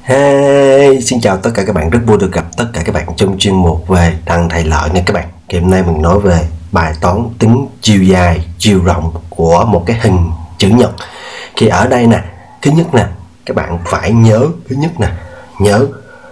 Hey, xin chào tất cả các bạn, rất vui được gặp tất cả các bạn trong chuyên mục về thằng thầy lợi nha các bạn. Thì hôm nay mình nói về bài toán tính chiều dài, chiều rộng của một cái hình chữ nhật. Thì ở đây nè, thứ nhất nè, các bạn phải nhớ, thứ nhất nè, nhớ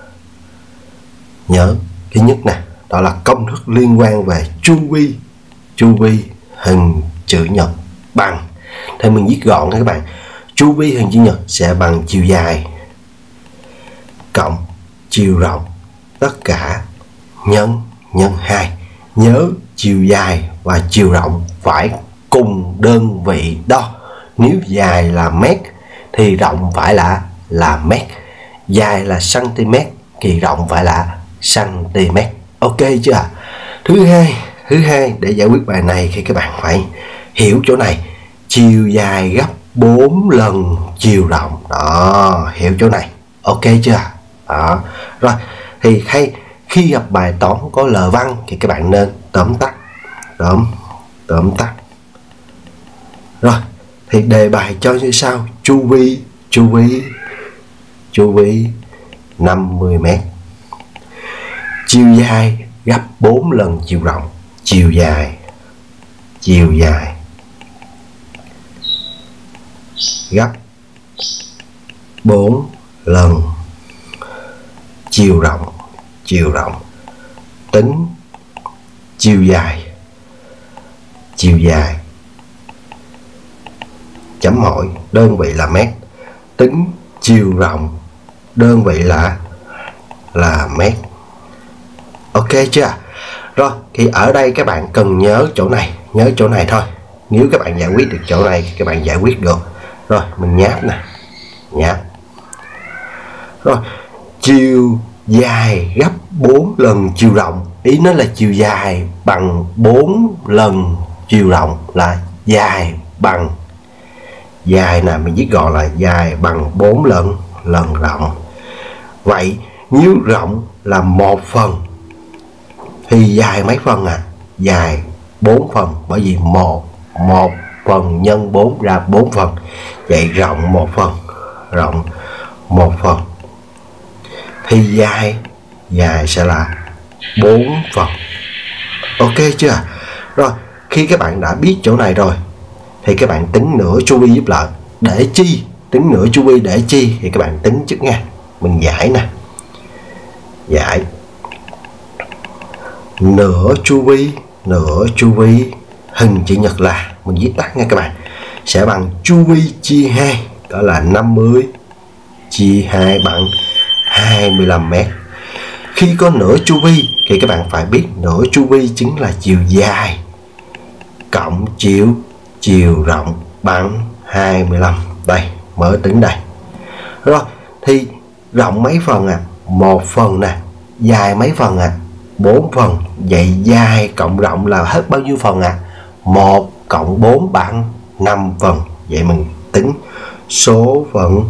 thứ nhất nè, đó là công thức liên quan về chu vi hình chữ nhật bằng. Thì mình viết gọn nha các bạn. Chu vi hình chữ nhật sẽ bằng chiều dài cộng chiều rộng tất cả nhân 2. Nhớ chiều dài và chiều rộng phải cùng đơn vị đo. Nếu dài là mét thì rộng phải là mét. Dài là cm thì rộng phải là cm. Ok chưa ạ? Thứ hai để giải quyết bài này thì các bạn phải hiểu chỗ này. Chiều dài gấp 4 lần chiều rộng. Đó, hiểu chỗ này. Ok chưa? Đó. Rồi, thì khi gặp bài toán có lời văn thì các bạn nên tóm tắt. Rồi, thì đề bài cho như sau: chu vi 50 m. Chiều dài gấp 4 lần chiều rộng. Chiều dài gấp 4 lần chiều rộng. Tính chiều dài chấm hỏi, đơn vị là mét. Tính chiều rộng, đơn vị là mét. Ok chưa? Rồi, thì ở đây các bạn cần nhớ chỗ này thôi. Nếu các bạn giải quyết được chỗ này các bạn giải quyết được. Rồi, mình nháp nè, nháp. Rồi, chiều dài gấp 4 lần chiều rộng. Ý nó là chiều dài bằng 4 lần chiều rộng, là dài bằng, dài nè, mình viết gọn là dài bằng 4 lần rộng. Vậy nếu rộng là 1 phần thì dài mấy phần à? Dài 4 phần, bởi vì 1 phần nhân 4 ra 4 phần. Vậy rộng 1 phần thì dài sẽ là 4 phần. Ok chưa? Rồi, khi các bạn đã biết chỗ này rồi thì các bạn tính nửa chu vi giúp lợi. Để chi? Tính nửa chu vi để chi? Thì các bạn tính trước nha. Mình giải nè. Giải nửa chu vi hình chữ nhật là, mình viết tắt nha các bạn, sẽ bằng chu vi chia 2, đó là 50 chia 2 bằng 25 m. Khi có nửa chu vi thì các bạn phải biết nửa chu vi chính là chiều dài cộng chiều rộng bằng 25. Đây, mới tính đây. Rồi, thì rộng mấy phần à? 1 phần nè. Dài mấy phần à? 4 phần. Vậy dài cộng rộng là hết bao nhiêu phần à? 1 cộng 4 bằng 5 phần. Vậy mình tính số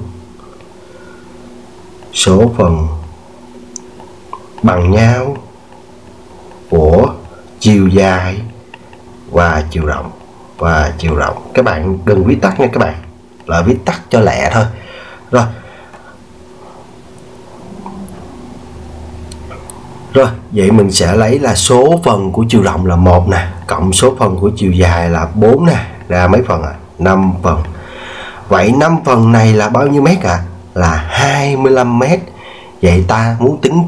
phần bằng nhau của chiều dài và chiều rộng. Các bạn đừng viết tắt nha các bạn, là viết tắt cho lẹ thôi. Rồi, vậy mình sẽ lấy là số phần của chiều rộng là 1 nè, cộng số phần của chiều dài là 4 nè, ra mấy phần à? 5 phần. Vậy 5 phần này là bao nhiêu mét à? Là 25 mét. Vậy ta muốn tính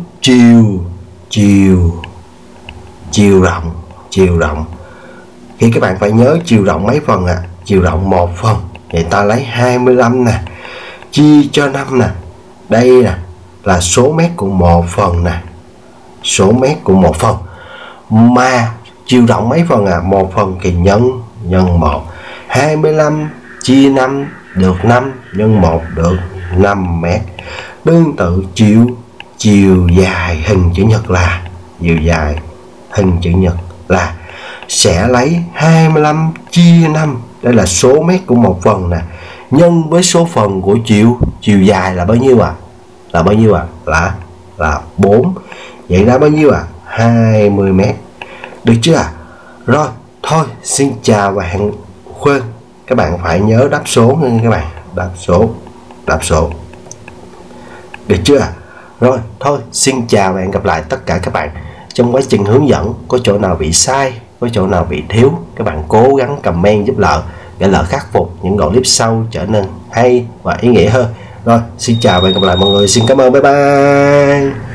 chiều rộng thì các bạn phải nhớ chiều rộng mấy phần à? Chiều rộng 1 phần. Vậy ta lấy 25 nè, chia cho 5 nè. Đây nè là số mét của 1 phần nè, số mét của 1 phần. Mà chiều rộng mấy phần à? 1 phần thì nhân 1. 25 chia 5 được 5, nhân 1 được 5 mét. Tương tự chiều dài hình chữ nhật là sẽ lấy 25 chia 5, đây là số mét của 1 phần nè, nhân với số phần của chiều dài là bao nhiêu à? Là 4. Vậy ra bao nhiêu à? 20 mét. Được chưa ạ? Rồi, thôi, xin chào và hẹn khuyên các bạn phải nhớ đáp số nha các bạn. Đáp số được chưa? Rồi thôi, xin chào và hẹn gặp lại tất cả các bạn. Trong quá trình hướng dẫn có chỗ nào bị sai, có chỗ nào bị thiếu, các bạn cố gắng comment giúp Lợi để Lợi khắc phục những đoạn clip sau trở nên hay và ý nghĩa hơn. Rồi xin chào và hẹn gặp lại mọi người, xin cảm ơn, bye bye.